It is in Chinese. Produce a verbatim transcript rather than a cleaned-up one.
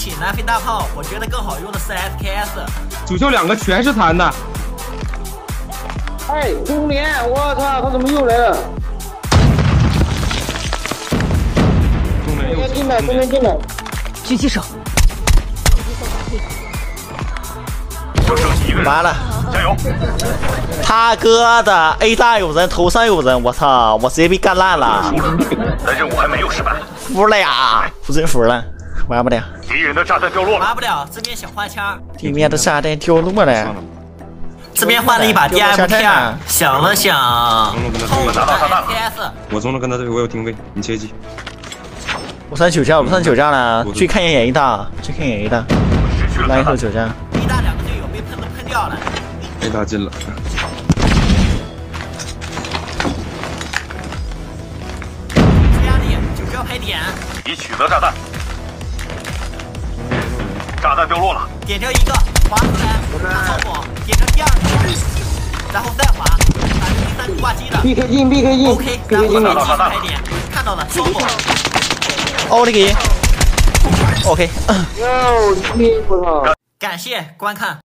起南非大炮，我觉得更好用的是 S K S。 主秀两个全是弹的。 哎，中连，我操，他怎么又来了？ 中连又进来，中连进来。 狙击手。 就剩下一个人。 完了， 加油！ 他哥的 A 大有人，头上有人，我操，我直接被干烂了。 但任务还没有失败。 服了呀，我真服了，玩不了。 敌人的炸弹掉落了。 玩不了，这边想换枪。 地面的炸弹掉落了。 这边换了一把 D M P R， 想了想，后拿到炸弹了。 我中了跟他对，我有定位，你切记。 我上九架，我上九架了，去看一眼 A 大，去看一眼 A 大，来一口九架。 A 大两个队友被喷都喷掉了。 A 大进了。 压力九标排点。 已取得炸弹。炸弹掉落了。 点掉一个，滑出来，看操作，点掉第二个，然后再滑，打成第三个挂机的。 B K 进 B K 进 OK， 然后继续排点，看到了，操作。 哦，你给 OK。 哟，你我操！ 感谢观看。